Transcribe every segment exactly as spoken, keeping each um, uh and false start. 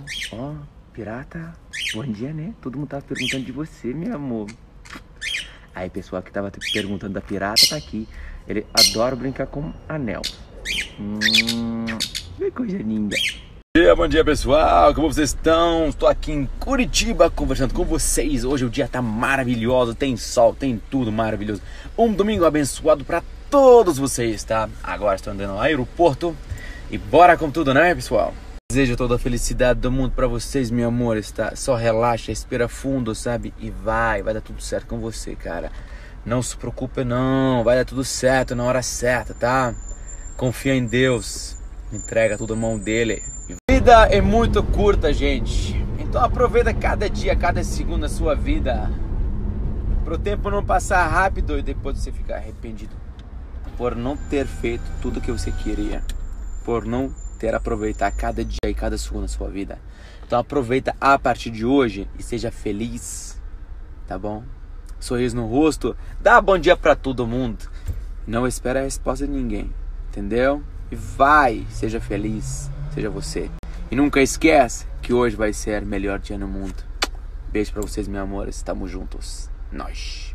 Ó, pirata, bom dia, né? Todo mundo tava perguntando de você, meu amor. Aí, pessoal que tava perguntando da pirata tá aqui. Ele adora brincar com anel. Hum, que coisa linda. Bom dia, bom dia, pessoal, como vocês estão? Estou aqui em Curitiba conversando com vocês. Hoje o dia tá maravilhoso, tem sol, tem tudo maravilhoso. Um domingo abençoado para todos vocês, tá? Agora estou andando no aeroporto e bora com tudo, né, pessoal? Desejo toda a felicidade do mundo para vocês, meu amor, tá? Só relaxa, respira fundo, sabe? E vai, vai dar tudo certo com você, cara. Não se preocupe não, vai dar tudo certo na hora certa, tá? Confia em Deus, entrega tudo na mão dele. A vida é muito curta, gente. Então aproveita cada dia, cada segundo da sua vida, pro tempo não passar rápido e depois você ficar arrependido por não ter feito tudo que você queria, por não ter aproveitado cada dia e cada segundo da sua vida. Então aproveita a partir de hoje e seja feliz, tá bom? Sorriso no rosto, dá bom dia pra todo mundo. Não espera a resposta de ninguém, entendeu? E vai, seja feliz, seja você. E nunca esquece que hoje vai ser o melhor dia no mundo. Beijo pra vocês, meus amores. Tamo juntos. Nós.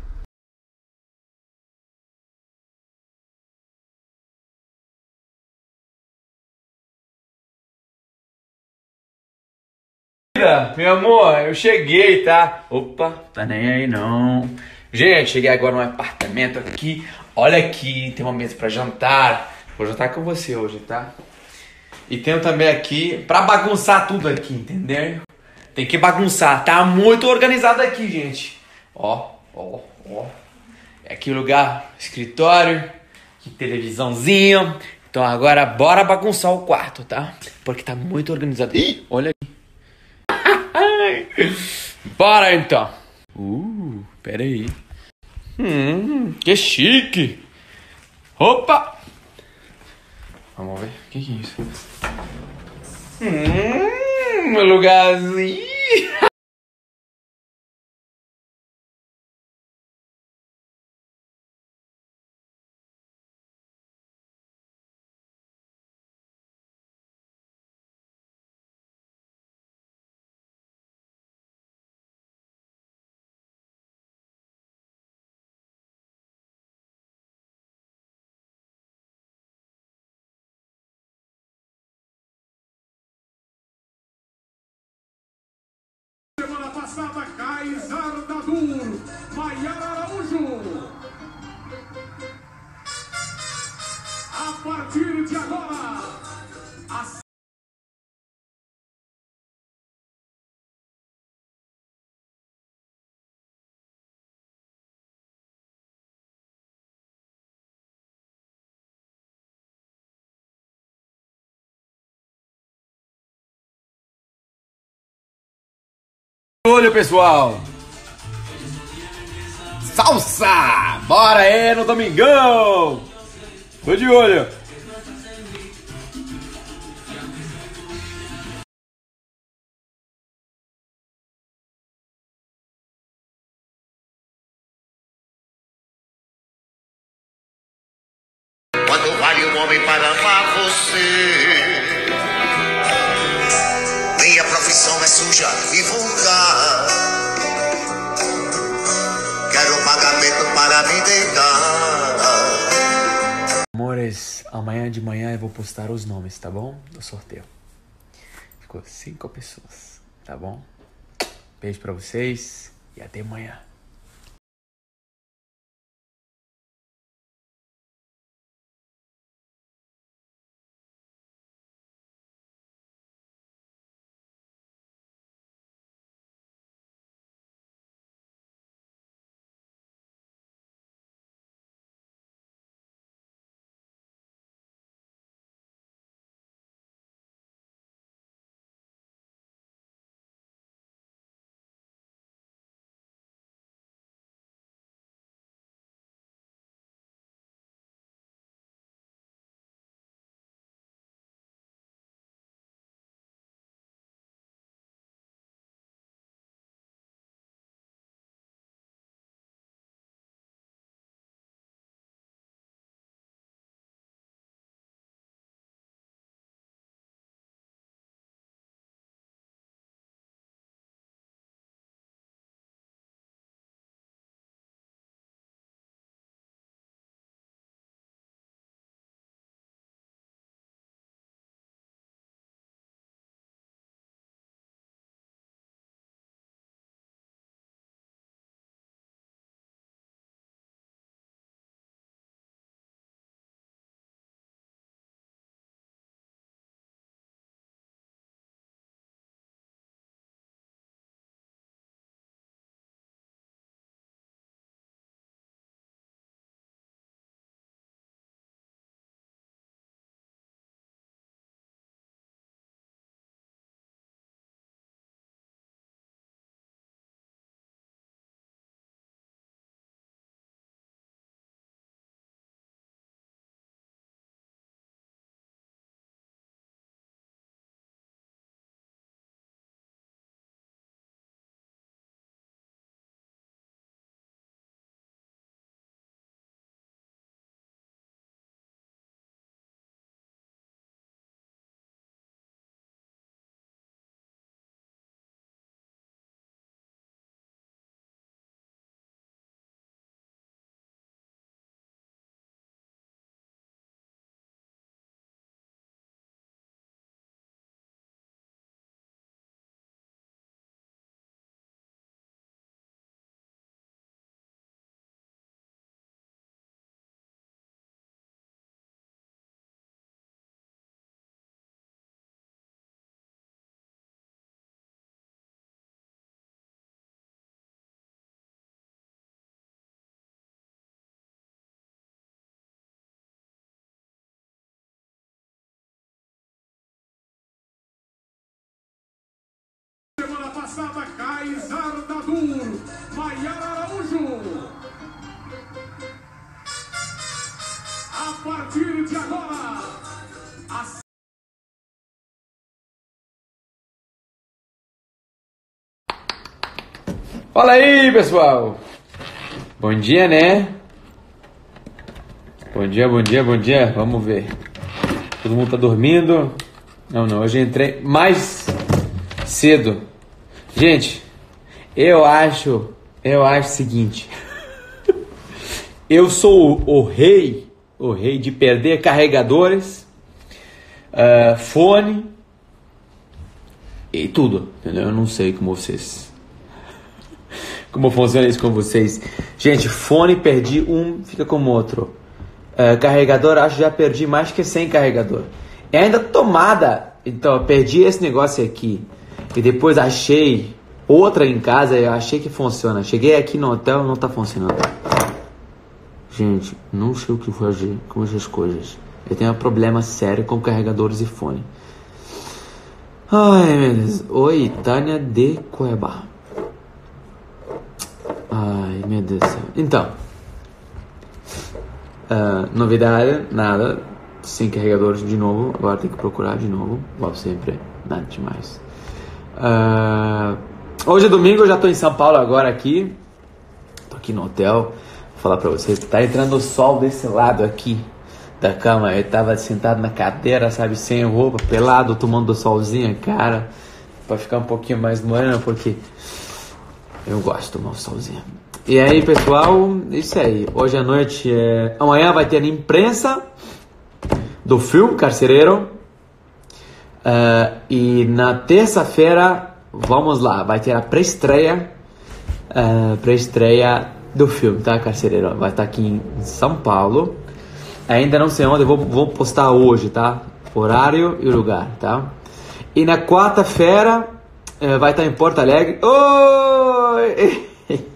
Meu amor, eu cheguei, tá? Opa, tá nem aí não. Gente, cheguei agora no apartamento aqui. Olha aqui, tem uma mesa pra jantar. Vou jantar com você hoje, tá? E tenho também aqui, pra bagunçar tudo aqui, entendeu? Tem que bagunçar, tá muito organizado aqui, gente. Ó, ó, ó. É aqui o lugar, escritório, aqui televisãozinho. Então agora bora bagunçar o quarto, tá? Porque tá muito organizado. Ih, olha aqui. Bora então. Uh, pera aí. Hum, que chique. Opa. Vamos ver, o que, que é isso? Hum, um lugarzinho. Semana passada, Kaysar Dadur, Maiara Araújo. A partir de agora, a... Olha, pessoal. Salsa! Bora aí no domingão! Tô de olho! Quanto vale um homem para amar você? Minha profissão é suja e vulgar. Quero um pagamento para me deitar. Amores, amanhã de manhã eu vou postar os nomes, tá bom? Do sorteio. Ficou cinco pessoas, tá bom? Beijo pra vocês e até amanhã. Semana passada, Kaysar Dadur, Maiara Araújo. A partir de agora, a... Fala aí, pessoal! Bom dia, né? Bom dia, bom dia, bom dia. Vamos ver. Todo mundo tá dormindo? Não, não. Hoje eu entrei mais cedo. Gente, eu acho... Eu acho o seguinte. Eu sou o, o rei... O rei de perder carregadores, uh, fone e tudo, entendeu? Eu não sei como vocês... Como funciona isso com vocês. Gente, fone perdi um, fica como outro. Uh, carregador, acho que já perdi mais que cem carregador. E ainda tomada. Então, eu perdi esse negócio aqui. E depois achei outra em casa e eu achei que funciona. Cheguei aqui no hotel e não tá funcionando. Gente, não sei o que fazer com essas coisas. Eu tenho um problema sério com carregadores e fone. Ai, meu Deus. Oi, Tânia de Cuiabá. Ai, meu Deus do céu. Então, uh, novidade, nada. Sem carregadores de novo. Agora tem que procurar de novo. Igual sempre, nada demais. Uh, hoje é domingo, eu já tô em São Paulo agora aqui. Tô aqui no hotel. Vou falar pra vocês, tá entrando o sol desse lado aqui da cama. Eu tava sentado na cadeira, sabe, sem roupa, pelado, tomando solzinho, cara, pra ficar um pouquinho mais moreno, porque eu gosto de tomar um solzinho. E aí, pessoal, isso aí. Hoje à noite, é... amanhã vai ter a imprensa do filme Carcereiro. Uh, e na terça-feira, vamos lá, vai ter a pré-estreia, uh, pré-estreia do filme, tá, Carcereiro? Vai estar aqui em São Paulo. Ainda não sei onde, eu vou, vou postar hoje, tá? Horário e lugar, tá? E na quarta-feira eh, vai estar em Porto Alegre. Oi!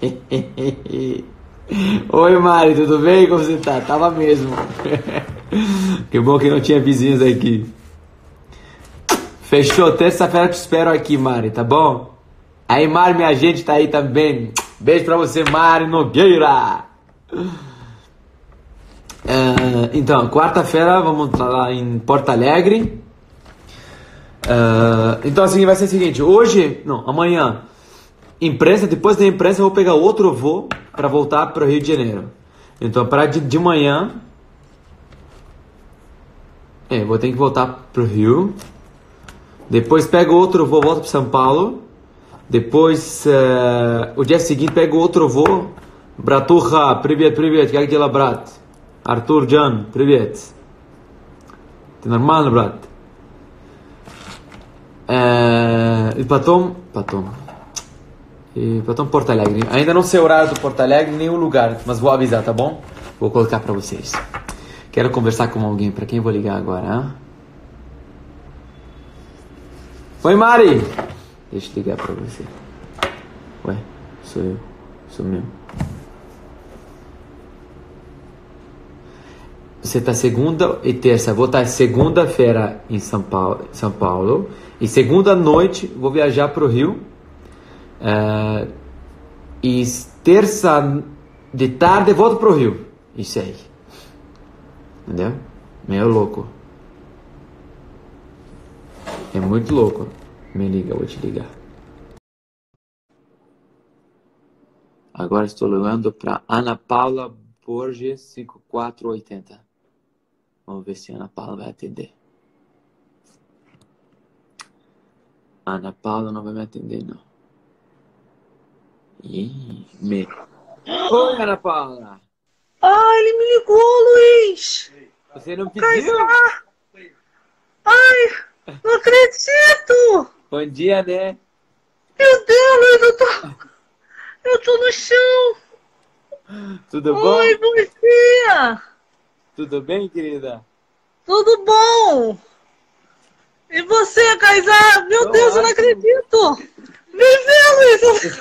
Oi, Mari, tudo bem? Como você tá? Tava mesmo. Que bom que não tinha vizinhos aqui. Fechou, terça-feira te espero aqui, Mari, tá bom? Aí, Mari, minha gente tá aí também. Beijo pra você, Mari Nogueira. Uh, então, quarta-feira vamos lá em Porto Alegre. Uh, então, assim, vai ser o seguinte. Hoje, não, amanhã, imprensa. Depois da imprensa eu vou pegar outro voo pra voltar pro Rio de Janeiro. Então, para de, de manhã... É, vou ter que voltar pro Rio. Depois pego outro voo, volto pro São Paulo. Depois, uh, o dia seguinte, pego outro voo. Bratuха, привет, привет, как дела, брат? Артур Джан, привет. Ты нормально, брат? Uh, e потом, потом, e потом Porto Alegre. Ainda não sei o horário do Porto Alegre, nem o lugar, mas vou avisar, tá bom? Vou colocar pra vocês. Quero conversar com alguém, pra quem eu vou ligar agora, hein? Oi, Mari! Deixa eu ligar pra você. Ué, sou eu. Sou mesmo. Você tá segunda e terça. Vou estar segunda-feira em São Paulo, São Paulo. E segunda noite vou viajar pro Rio. Uh, e terça de tarde volto pro Rio. Isso aí. Entendeu? Meio louco. É muito louco. Me liga, eu vou te ligar. Agora estou ligando para Ana Paula Borges cinco quatro oito zero. Vamos ver se a Ana Paula vai atender. A Ana Paula não vai me atender, não. Ih, me... Oi, Ana Paula. Ah, ele me ligou, Luiz. Você não pediu? Kaysar. Ai, não acredito. Bom dia, né? Meu Deus, Luiz, eu tô... Eu tô no chão. Tudo bom? Oi, bom dia. Tudo bem, querida? Tudo bom. E você, Kaysar? Meu Tô Deus, eu não ótimo. acredito. Vem ver, Luiz.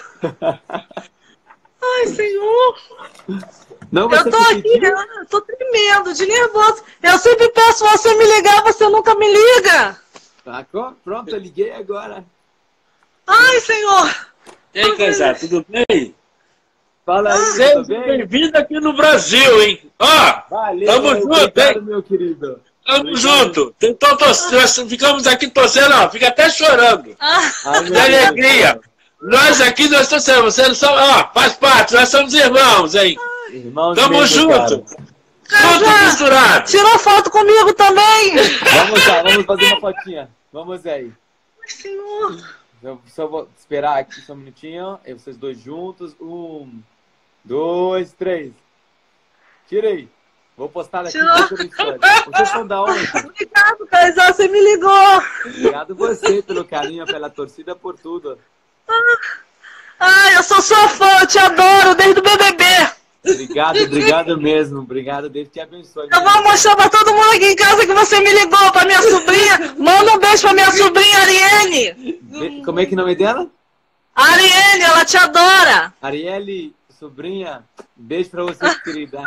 Ai, Senhor. Não, Eu tô aqui, eu tô tremendo, de nervoso. Eu sempre peço você me ligar, você nunca me liga. Tá, pronto, eu liguei agora. Ai, senhor! E aí, Kaysar, tudo bem? Fala aí, Seja tudo bem? bem-vindo aqui no Brasil, hein? Ó, Valeu, tamo junto, obrigado, hein? meu querido. Tamo Obrigado. junto. Tentou torcer, nós ficamos aqui torcendo, ó, fica até chorando. Ah, Ai, meu De alegria. Deus. Nós aqui, nós torcemos, você não sabe, ó, faz parte, nós somos irmãos, hein? Irmão de Tamo meio junto. pecado. Tudo misturado. tirou foto comigo também! Vamos lá, vamos fazer uma fotinha. Vamos aí. Ai, senhor! Eu só vou esperar aqui só um minutinho. E vocês dois juntos. Um, dois, três. Tirei. Vou postar aqui Tirou. no história. Vocês são da onde? Obrigado, Kaysar, você me ligou! Obrigado você pelo carinho, pela torcida, por tudo. Ai, eu sou sua fã, eu te adoro desde o B B B! Obrigado, obrigado mesmo. Obrigado, Deus te abençoe. Eu vou mostrar pra todo mundo aqui em casa que você me ligou, pra minha sobrinha. Manda um beijo pra minha sobrinha, Ariane. Be- Como é que é o nome dela? Ariane, ela te adora. Arielle, sobrinha. Beijo pra você, querida.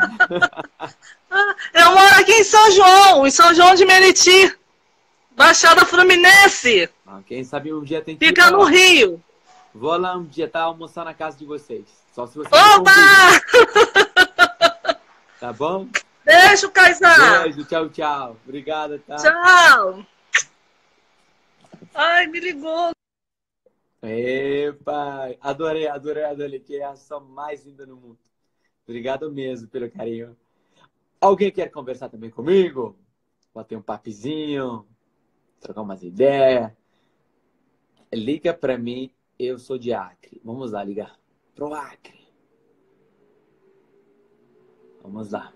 Eu moro aqui em São João, em São João de Meriti. Baixada Fluminense. Ah, quem sabe um dia tem que ir Fica pra no lá. Rio. Vou lá um dia, tá? Almoçar na casa de vocês. Só se vocês me Opa! convidam, tá bom? Beijo, Kaysar. Beijo, tchau, tchau. Obrigado, tá? Tchau. Ai, me ligou. Epa! Adorei, adorei, adorei. Que é a ação mais linda no mundo. Obrigado mesmo pelo carinho. Alguém quer conversar também comigo? Bater um papizinho? Trocar umas ideias? Liga pra mim. Eu sou de Acre. Vamos lá, ligar pro Acre. Vamos lá.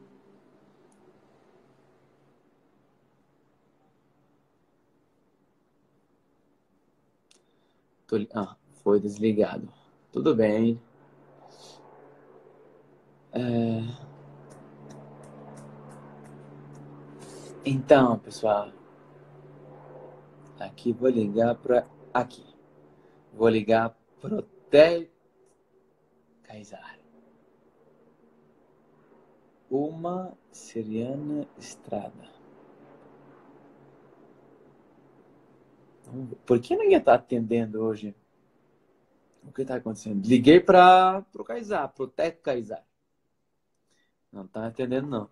Tô li- Ah, foi desligado. Tudo bem. É, Então, pessoal. Aqui vou ligar para aqui. Vou ligar pro Hotel Kaysar. Uma Siriana Estrada. Vamos ver. Por que ninguém está atendendo hoje? O que está acontecendo? Liguei para o Kaysar, pro Hotel Kaysar. Não está atendendo, não.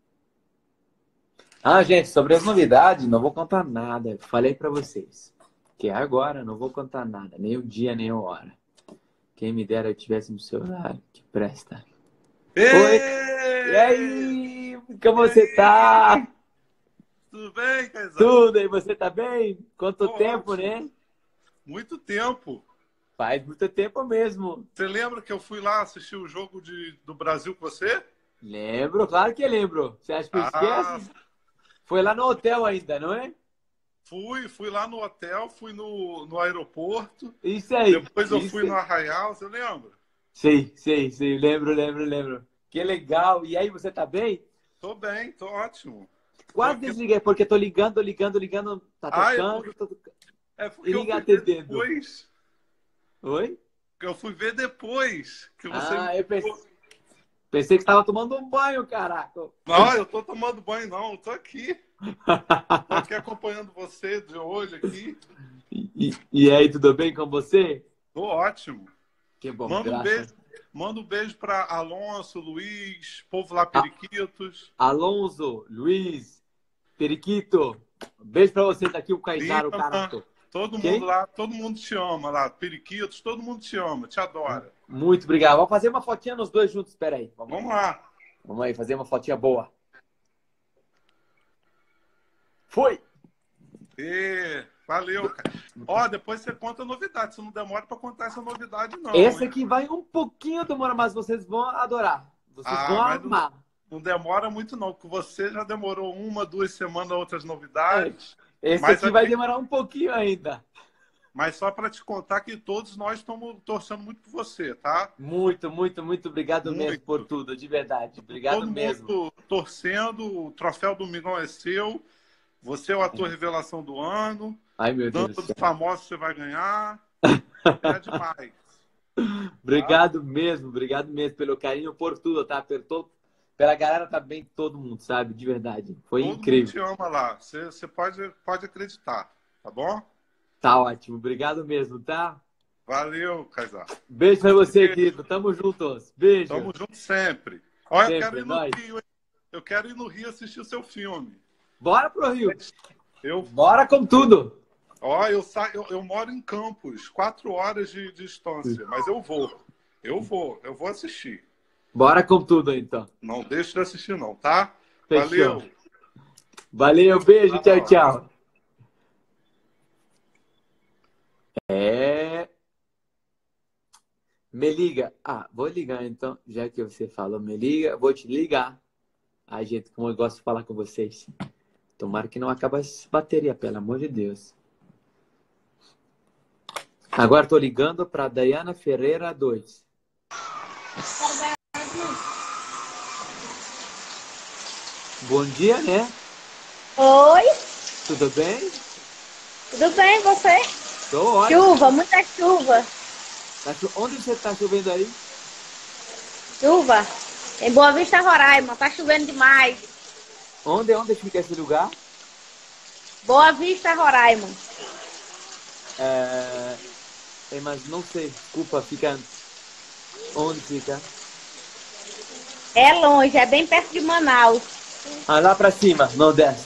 Ah, gente, sobre as novidades, não vou contar nada. Falei para vocês. Que agora não vou contar nada. Nem o dia, nem a hora. Quem me dera eu tivesse no celular. Que presta. Oi! E aí? Como você tá? Tudo bem, Kaysar? Tudo, e você tá bem? Quanto Tô tempo, ótimo. né? Muito tempo. Faz muito tempo mesmo. Você lembra que eu fui lá assistir o jogo de, do Brasil com você? Lembro, claro que lembro. Você acha que eu Ah, esqueço? Foi lá no hotel ainda, não é? fui, fui lá no hotel, fui no, no aeroporto. Isso aí. Depois eu isso fui aí. no Arraial, você lembra? Sei, sei, sei. Lembro, lembro, lembro. Que legal. E aí, você tá bem? Tô bem, tô ótimo. Quase Tô aqui- desliguei, porque tô ligando, ligando, ligando. Tá Ah, eu tocando. tô tocando. É porque E eu ninguém fui ver atendendo. depois. Oi? Eu fui ver depois que você Ah, me eu pensei, ligou. pensei que estava tomando um banho, caraca. Não, eu tô tomando banho, não. Eu tô aqui. Tô aqui acompanhando você de hoje aqui. E, e- e aí, tudo bem com você? Tô ótimo. Que bom, Manda um graças. beijo, manda um beijo para Alonso, Luiz, povo lá Periquitos. Alonso, Luiz, Periquito, beijo pra você, tá aqui o Kaysar, o Lima, caraca. Todo Quem? mundo lá, todo mundo te ama lá. Periquitos, todo mundo te ama, te adora. Muito obrigado. Vamos fazer uma fotinha nos dois juntos, espera aí. Vamos, Vamos lá. Vamos aí, fazer uma fotinha boa. Foi! E, valeu, cara. Ó, depois você conta a novidade. Você não demora para contar essa novidade, não. Esse hein? aqui vai um pouquinho demorar, mas vocês vão adorar. Vocês Ah, vão mas não- amar. Não demora muito, não, porque você já demorou uma, duas semanas outras novidades. Esse Mas aqui vai aqui- demorar um pouquinho ainda. Mas só para te contar que todos nós estamos torcendo muito por você, tá? Muito, muito, muito obrigado Muito. mesmo por tudo, de verdade. Obrigado Todo mesmo. mundo torcendo, o troféu do Mingão é seu. Você é o ator revelação do ano. Ai, meu Deus Dança do dos céu. famosos você vai ganhar. É demais. Obrigado mesmo, obrigado mesmo pelo carinho, por tudo, tá? Apertou, pela galera tá bem todo mundo, sabe? De verdade. Foi Todo mundo incrível. te ama lá. Você, você pode, pode acreditar, tá bom? Tá ótimo. Obrigado mesmo, tá? Valeu, Kaysar. Beijo pra você, querido. Tamo juntos. Beijo. Tamo junto sempre. Olha, eu Sempre, quero ir no nós. Rio, hein? Eu quero ir no Rio assistir o seu filme. Bora pro Rio. Eu, Bora com tudo. ó, eu, sa... eu, eu moro em Campos, quatro horas de distância, mas eu vou. Eu vou, eu vou assistir. Bora com tudo, então. Não deixe de assistir, não, tá? Fechou. Valeu. Valeu, beijo, tchau, Tchau. tchau. É... Me liga. Ah, vou ligar então, já que você falou me liga, vou te ligar. Ai, gente, como eu gosto de falar com vocês. Tomara que não acabe essa bateria, pelo amor de Deus. Agora estou ligando para Dayana Ferreira dois. Bom dia, né? Oi, Tudo bem? tudo bem você? Tô ótimo. Chuva, muita chuva. Tá cho- Onde você está chovendo aí? Chuva. Em Boa Vista, Roraima, tá chovendo demais. Onde, onde fica esse lugar? Boa Vista, Roraima. É... é, mas não sei, desculpa, fica... Onde fica? É longe, é bem perto de Manaus. Ah, lá pra cima, Nordeste.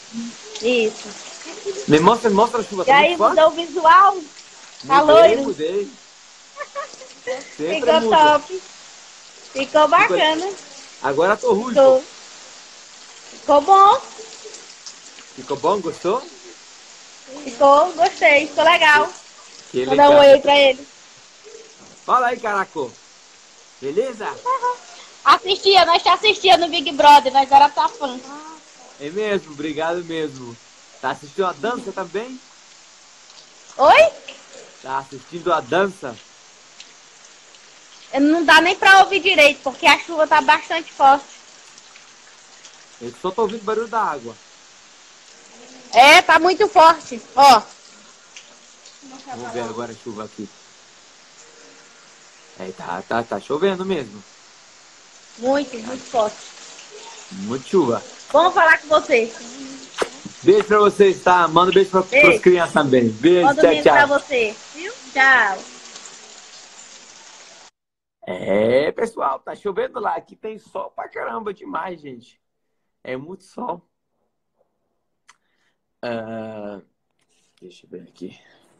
Isso. Me mostra, me mostra a chuva. E Tá aí, muito forte? mudou o visual? Tá Mudei, loiro? mudei. Sempre Ficou muda. top. Ficou bacana. Agora tô rujo. Ficou. Ficou bom. Ficou bom? Gostou? Ficou, gostei. Ficou legal. Que Vou dar um oi pra ele. Fala aí, caraco. Beleza? Assistia, nós te assistia no Big Brother, nós era tua fã. É mesmo, obrigado mesmo. Tá assistindo a dança também? Oi? Tá assistindo a dança? Não dá nem pra ouvir direito, porque a chuva tá bastante forte. Eu só tô ouvindo barulho da água. É, tá muito forte. Ó. Vamos ver agora a chuva aqui. É, tá, tá, tá chovendo mesmo. Muito, muito forte. Muito chuva. Vamos falar com você. Beijo pra vocês, tá? Manda um beijo pra, Beijo. pras crianças também. Beijo, Bom tchau, domingo pra tchau. você. Viu? Tchau. É, pessoal, tá chovendo lá. Aqui tem sol pra caramba demais, gente. É muito sol. Ah, deixa eu ver aqui.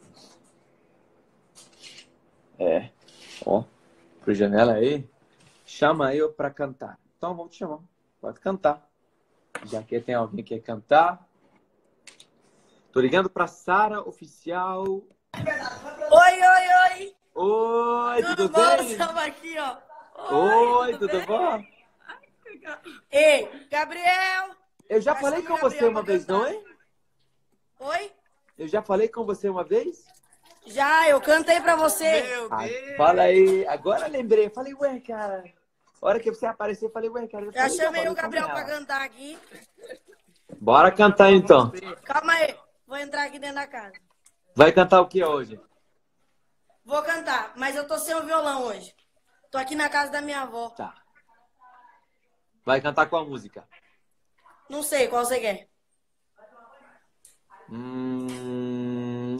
É, ó, pro janela aí. Chama eu pra cantar. Então, vamos te chamar. Pode cantar. Já que tem alguém que quer cantar. Tô ligando pra Sara Oficial. Oi, oi, oi! Oi, tudo, Tudo bom? bem? Estamos aqui, ó. Oi, tudo, bem? bom? Ei, Gabriel! Eu já Vai falei chamar com o Gabriel você uma pra vez, cantar. não é? Oi? Eu já falei com você uma vez? Já, eu cantei pra você. Ah, fala aí. Agora eu lembrei. Eu falei, ué, cara. A hora que você apareceu, eu falei, ué, cara. Eu Já falei, chamei falei o Gabriel com pra ela. cantar aqui. Bora cantar então. Calma aí, vou entrar aqui dentro da casa. Vai cantar o que hoje? Vou cantar, mas eu tô sem o violão hoje. Tô aqui na casa da minha avó. Tá. Vai cantar qual música? Não sei qual você quer. Hum...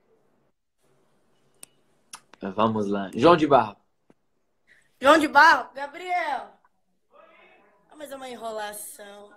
Vamos lá. João de Barro. João de Barro? Gabriel! Ah, mas é uma enrolação.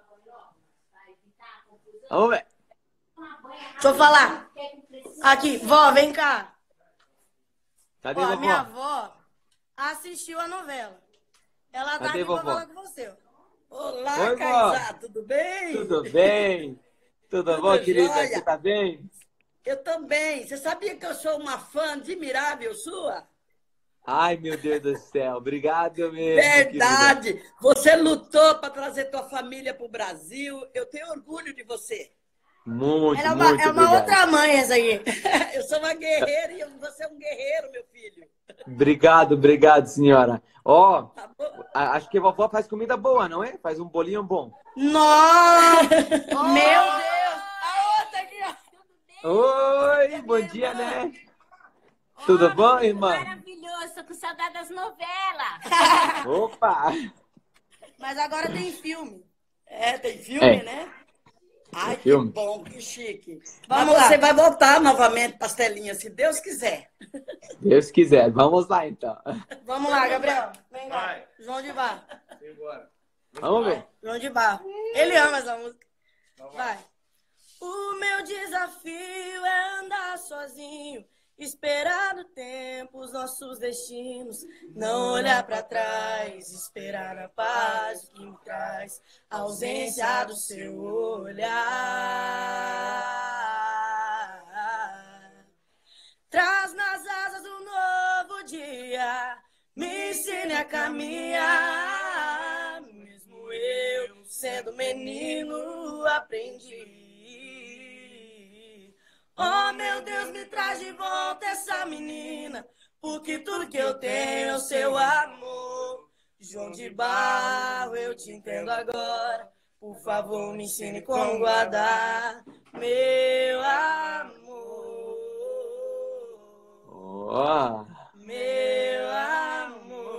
Vamos ver. Deixa eu falar. Aqui, vó, vem cá. Cadê Ó, a vovó? minha avó assistiu a novela. Ela tá Cadê aqui pra vovó? falar com você. Olá, Oi, vó. Kaysar, tudo bem? Tudo bem? Tudo, Tudo bom, querida? jóia. Você tá bem? Eu também. Você sabia que eu sou uma fã admirável sua? Ai, meu Deus do céu. Obrigado mesmo, querida. Verdade. Você lutou para trazer tua família para o Brasil. Eu tenho orgulho de você. Muito, Ela é uma, muito é uma obrigado. outra mãe essa aí. Eu sou uma guerreira e você é um guerreiro, meu filho. Obrigado, obrigado, senhora. Ó, Tá bom? a- acho que a vovó faz comida boa, não é? Faz um bolinho bom. Nossa! Meu Deus! A outra aqui, ó. Oi, bom dia, né? Tudo bom, irmã? Maravilhoso, tô com saudade das novelas. Opa! Mas agora tem filme. É, tem filme, É. né? Ai, que filme. bom, que chique. Vamos Mas você lá. vai voltar novamente, Pastelinha, se Deus quiser. Se Deus quiser. Vamos lá, então. Vamos lá, Gabriel. Vem lá. Vai. João de Barro. Embora. Vamos ver. João de Barro. Ele ama essa música. Vai. O meu desafio é andar sozinho, esperar no tempo os nossos destinos, não olhar pra trás, esperar na paz que me traz a ausência do seu olhar. Traz nas asas um novo dia, me ensine a caminhar, mesmo eu sendo menino aprendi. Oh, meu Deus, me traz de volta essa menina, porque tudo que eu tenho é o seu amor. João de Barro, eu te entendo agora, por favor, me ensine como guardar meu amor. Oh. Meu amor.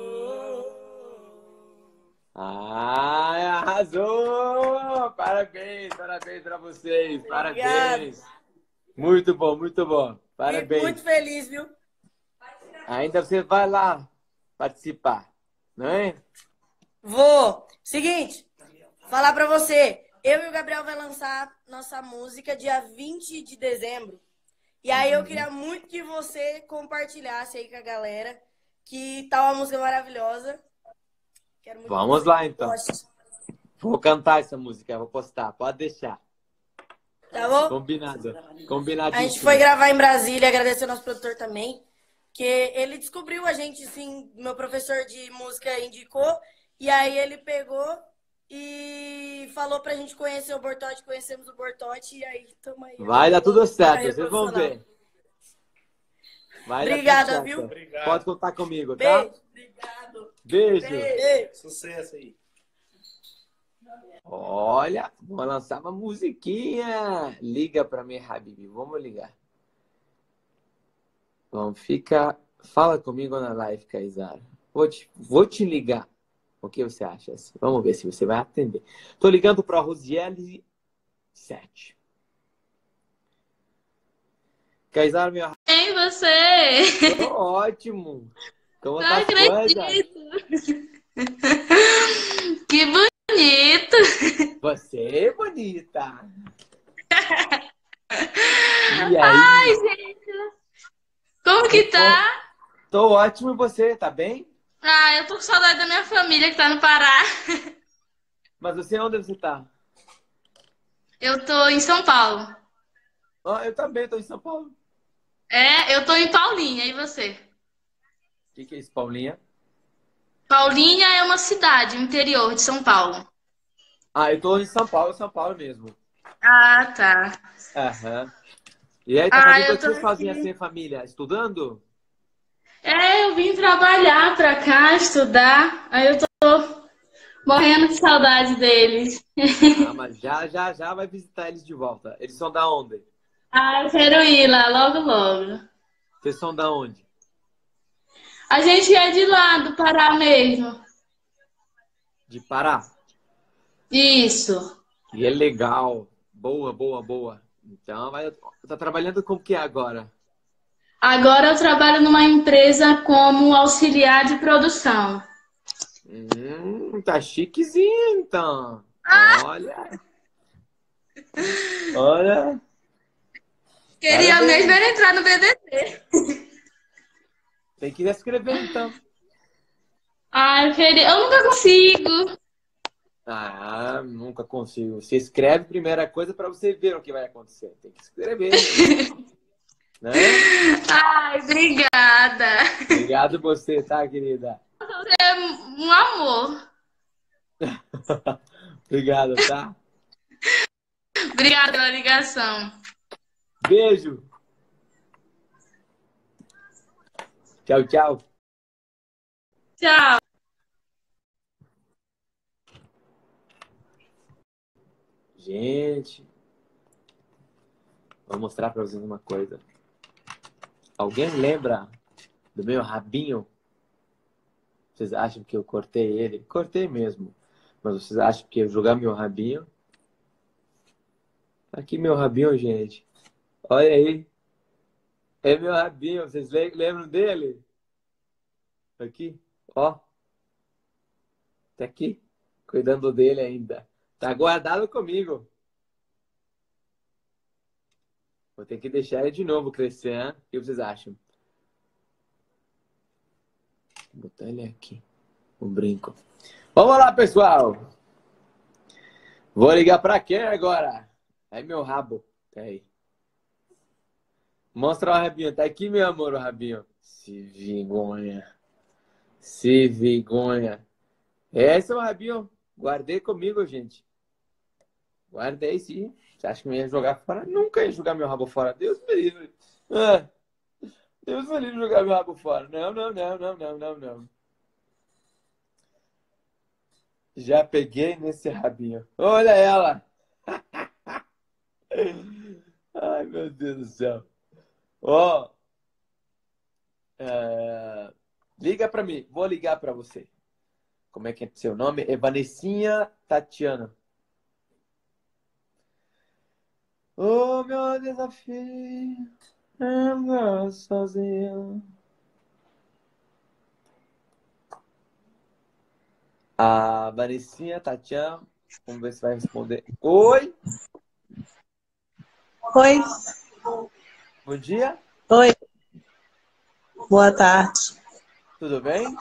Ai, arrasou! Parabéns, parabéns pra vocês. Obrigada. Parabéns. Muito bom, muito bom. Fico Parabéns. muito feliz, viu? Ainda você vai lá participar, não é? Vou. Seguinte, falar pra você. Eu e o Gabriel vai lançar nossa música dia vinte de dezembro. E aí eu queria muito que você compartilhasse aí com a galera, que tá uma música maravilhosa. Quero muito Vamos que você lá, então. goste. Vou cantar essa música, vou postar. Pode deixar. Tá bom? Combinado. A Combinadíssimo. gente foi gravar em Brasília, agradecer ao nosso produtor também, que ele descobriu a gente, assim, meu professor de música indicou, e aí ele pegou e falou pra gente conhecer o Bortote, conhecemos o Bortote, e aí tamo aí. Vai dar tudo certo, Carreira vocês vão profissional. ver. Vai Obrigada, dar tudo viu? certo. Obrigado. Pode contar comigo, tá? Beijo. Obrigado. Beijo. Beijo. Sucesso aí. Olha, vou lançar uma musiquinha. Liga pra mim, Habibi. Vamos ligar. Vamos ficar. Fala comigo na live, Kaysara. Vou te, vou te ligar. O que você acha? Vamos ver se você vai atender. Tô ligando pra Rosiele sete. Kaysara, meu. Ei, você! Tô ótimo. Como Não tá as coisas? acredito! Que bonito! Você é bonita. E aí? Ai, gente! Como que tá? Tô ótimo e você, tá bem? Ah, eu tô com saudade da minha família que tá no Pará. Mas você, onde você tá? Eu tô em São Paulo. Ah, eu também tô em São Paulo. É, eu tô em Paulinha, e você? O que, que é isso, Paulinha? Paulinha é uma cidade, no interior de São Paulo. Ah, eu tô em São Paulo, São Paulo mesmo. Ah, tá. Aham. E aí, tá Ah, fazendo eu o que tô você sozinha aqui. sem família? Estudando? É, eu vim trabalhar pra cá, estudar. Aí eu tô morrendo de saudade deles. Ah, mas já, já, já vai visitar eles de volta. Eles são da onde? Ah, eu quero ir lá logo, logo. Vocês são da onde? A gente é de lá, do Pará mesmo. De Pará? Isso. E é legal. Boa, boa, boa. Então, vai... tá trabalhando com o que agora? Agora eu trabalho numa empresa como auxiliar de produção. Hum, tá chiquezinho, então. Olha. Olha. Queria Parabéns. mesmo era entrar no B B B. Tem que escrever, então. Ah, eu queria. Eu nunca consigo. Ah, nunca consigo. Você escreve a primeira coisa para você ver o que vai acontecer. Tem que escrever. Né? Ai, obrigada. Obrigado você, tá, querida? Você é um amor. Obrigado, tá? Obrigada pela ligação. Beijo. Tchau, tchau. Tchau. Gente, vou mostrar para vocês uma coisa. Alguém lembra do meu rabinho? Vocês acham que eu cortei ele? Cortei mesmo. Mas vocês acham que eu jogar meu rabinho? Aqui meu rabinho, gente. Olha aí. É meu rabinho. Vocês lembram dele? Aqui, ó. Tá aqui. Cuidando dele ainda. Tá guardado comigo. Vou ter que deixar ele de novo crescer, hein? O que vocês acham? Vou botar ele aqui. Um brinco. Vamos lá, pessoal. Vou ligar pra quem agora? Aí meu rabo. Tá aí. Mostra o rabinho. Tá aqui, meu amor, o rabinho. Se vergonha. Se vergonha. Esse é o rabinho. Guardei comigo, gente. Guardei, sim. Você acha que me ia jogar fora? Nunca ia jogar meu rabo fora. Deus me livre. Ah, Deus me livre jogar meu rabo fora. Não, não, não, não, não, não, não. Já peguei nesse rabinho. Olha ela. Ai, meu Deus do céu. Ó. Oh, uh, liga pra mim. Vou ligar pra você. Como é que é seu nome? É Vanessinha Tatiana. O meu desafio é andar sozinho. A Vanessinha Tatiana. Vamos ver se vai responder. Oi. Oi. Bom dia. Oi. Boa tarde. Tudo bem?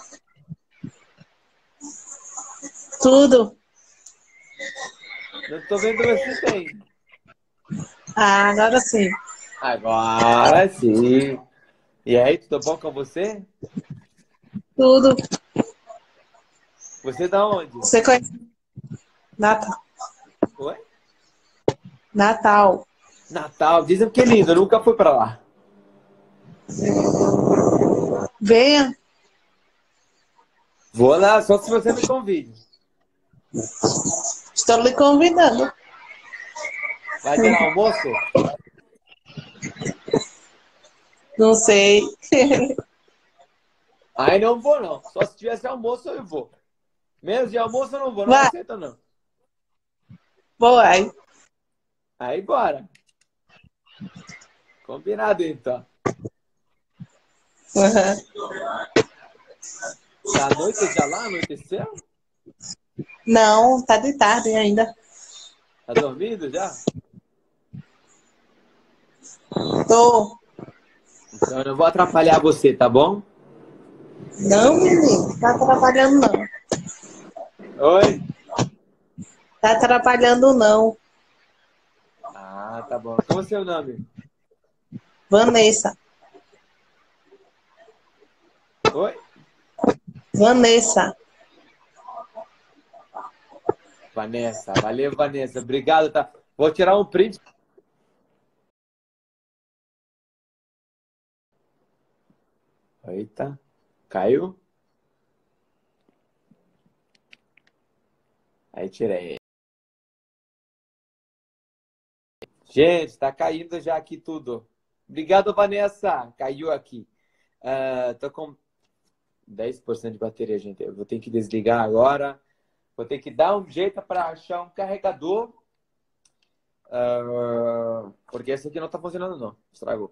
Tudo. Eu tô vendo você bem. Ah, agora sim. Agora sim. E aí, tudo bom com você? Tudo. Você tá onde? Você conhece? Natal. Oi? Natal. Natal. Dizem que é lindo. Eu nunca fui pra lá. Venha. Vou lá, só se você me convide. Estou lhe convidando. Vai ter almoço? Não sei. Aí não vou, não. Só se tivesse almoço, eu vou. Menos de almoço, eu não vou. Não Vai. aceita, não. Vou aí. Aí, bora. Combinado, então. Uhum. Tá à noite já lá? Anoiteceu? Não, tá de tarde ainda. Tá dormindo já? Tô. Então eu não vou atrapalhar você, tá bom? Não, menino. Tá atrapalhando, não. Oi? Tá atrapalhando, não. Ah, tá bom. Qual é o seu nome? Vanessa. Oi? Vanessa. Vanessa. Valeu, Vanessa. Obrigado, tá? Vou tirar um print. Eita. Caiu? Aí tirei. Gente, tá caindo já aqui tudo. Obrigado, Vanessa. Caiu aqui. Uh, tô com dez por cento de bateria, gente. Eu vou ter que desligar agora. Vou ter que dar um jeito para achar um carregador. Uh, porque esse aqui não tá funcionando, não. Estragou.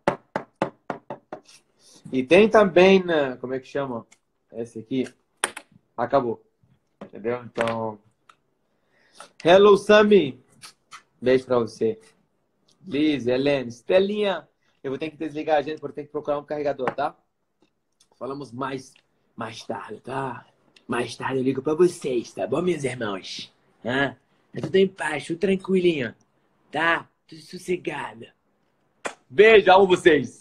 E tem também, né, como é que chama? Esse aqui. Acabou. Entendeu? Então... Hello, Sammy. Beijo pra você. Liz, Helene, Estelinha. Eu vou ter que desligar a gente porque eu tenho que procurar um carregador, tá? Falamos mais, mais tarde, tá? Mais tarde eu ligo pra vocês, tá bom, meus irmãos? Hã? Tá tudo em paz, tudo tranquilinho. Tá? Tudo sossegado. Beijo, amo vocês.